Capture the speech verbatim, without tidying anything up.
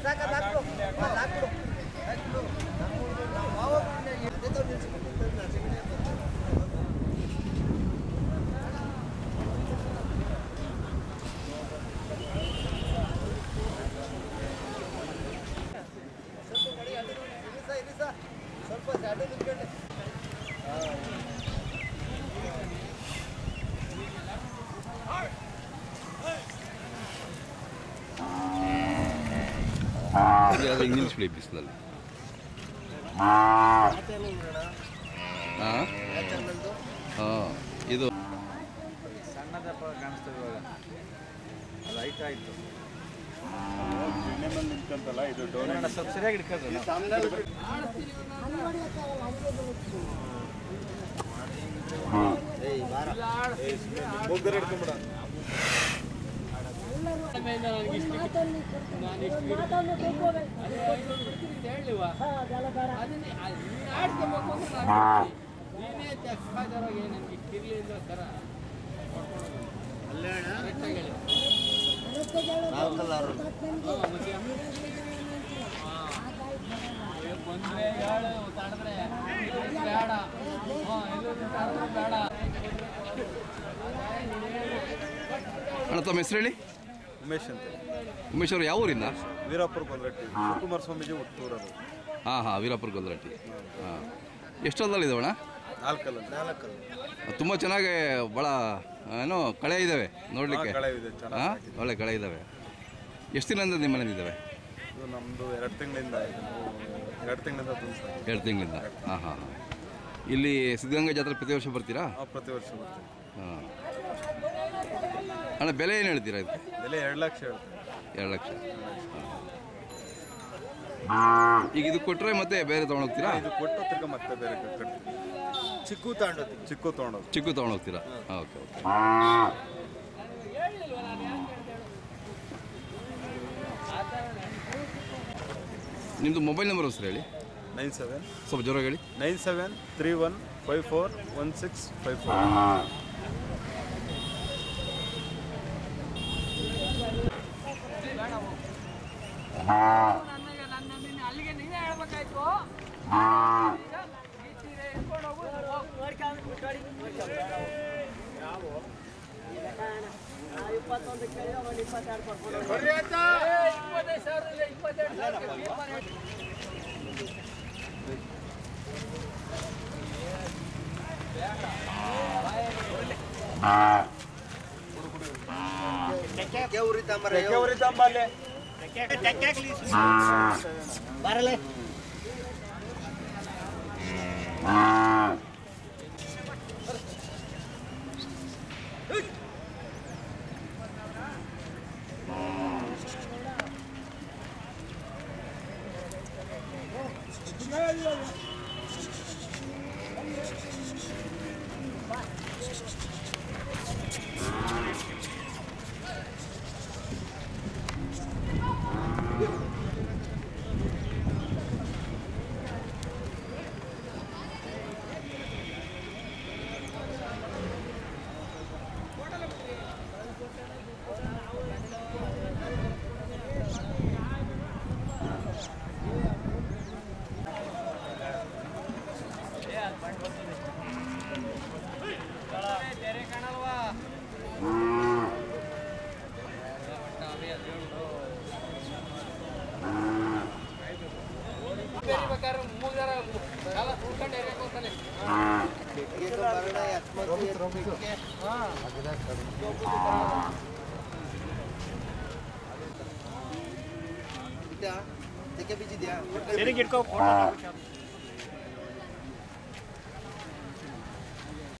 English ಬಿಡಿ ಬಿಸಿಲಲ್ಲಿ ಹಾಂ ಇದು ಸಣ್ಣದಪ್ಪ ಕಾಣಿಸ್ತದೆ ಇವಾಗ ಅದು ಹೈಟ್ ಆಯಿತು ನಿಂತಂತಲ್ಲ ಇದು ಡೋರ್ ಸ್ವಲ್ಪ ಸರಿಯಾಗಿ ಇಟ್ಕೊಳ್ತದೆ ಹಿಡ್ಕೊಂಬಿಡ ಅಣ್ಣ ತಮ್ಮ ಹೆಸರು ಹೇಳಿ. ಉಮೇಶ್ ಅಂತ. ಉಮೇಶ್ ಅವರು ಯಾವ ಊರಿಂದ? ವೀರಾಪುರ ಗೊಂದರಟ್ಟಿ. ಶಿವಕುಮಾರ ಸ್ವಾಮೀಜಿ ಹುಟ್ಟೂರದು. ಹಾಂ ಹಾಂ ವೀರಾಪುರ ಗೊಂದರಟ್ಟಿ. ಹಾಂ ಎಷ್ಟೊಂದಲ್ಲಿ ಇದಾವಣ್ಣ? ನಾಲ್ಕಲ್ಲ ನಾಲ್ಕಲ್ಲ. ತುಂಬ ಚೆನ್ನಾಗಿ ಭಾಳ ಏನೋ ಕಳೆ ಇದ್ದಾವೆ ನೋಡಲಿಕ್ಕೆ. ಹಾಂ ಒಳ್ಳೆ ಕಳೆ ಇದ್ದಾವೆ. ಎಷ್ಟು ದಿನದಿಂದ ನಿಮ್ಮ ಮನೇಲಿ ಇದ್ದಾವೆ? ಇದು ನಮ್ಮದು ಎರಡು ತಿಂಗಳಿಂದ ಎರಡು ತಿಂಗಳಿಂದ ತುಂಬ ಎರಡು ತಿಂಗಳಿಂದ. ಹಾಂ ಹಾಂ ಹಾಂ. ಇಲ್ಲಿ ಸಿದ್ಧಗಂಗಾ ಜಾತ್ರೆ ಪ್ರತಿ ವರ್ಷ ಬರ್ತೀರಾ? ಪ್ರತಿ ವರ್ಷ ಬರ್ತೀವಿ. ಹಾಂ ಅಣ್ಣ ಬೆಲೆ ಏನು ಹೇಳ್ತೀರಾ ಇದಕ್ಕೆ? ಬೆಲೆ ಎರಡು ಲಕ್ಷ ಹೇಳ್ತೀವಿ. ಎರಡು ಲಕ್ಷ. ಈಗ ಇದು ಕೊಟ್ಟರೆ ಮತ್ತೆ ಬೇರೆ ತೊಗೊಂಡೋಗ್ತೀರಾ? ಇದು ಕೊಟ್ಟು ತಿರ್ಗ ಮತ್ತೆ ಬೇರೆ ಕಟ್ತೀವಿ. ಚಿಕ್ಕು ತಗೊಂಡೋಗಿ ಚಿಕ್ಕು ತೊಗೊಂಡೋಗಿ ಚಿಕ್ಕು ತೊಗೊಂಡೋಗ್ತೀರಾ? Okay okay. ನಿಮ್ಮದು ಮೊಬೈಲ್ ನಂಬರ್ ಹೆಸರು ಹೇಳಿ. ನೈನ್ ಸೆವೆನ್ ಸ್ವಲ್ಪ ಜೋರಾಗಿ ಹೇಳಿ. Nine seven three one five four one six five four. ಅಲ್ಲಿಗೆ ನೀವೇ ಹೇಳ್ಬೇಕಾಯ್ತು. ಇಪ್ಪತ್ತೊಂದು ಕೇಳಿ ಒಂದು ಇಪ್ಪತ್ತೆರಡು ಕೊಡ್ಬೋದು. ಇಪ್ಪತ್ತೈದು ಸಾವಿರ ಇಪ್ಪತ್ತೆರಡು ಸಾವಿರ ಬರಲೇ ಸರಿ ಇಟ್ಕೋ ಫೋಟೋ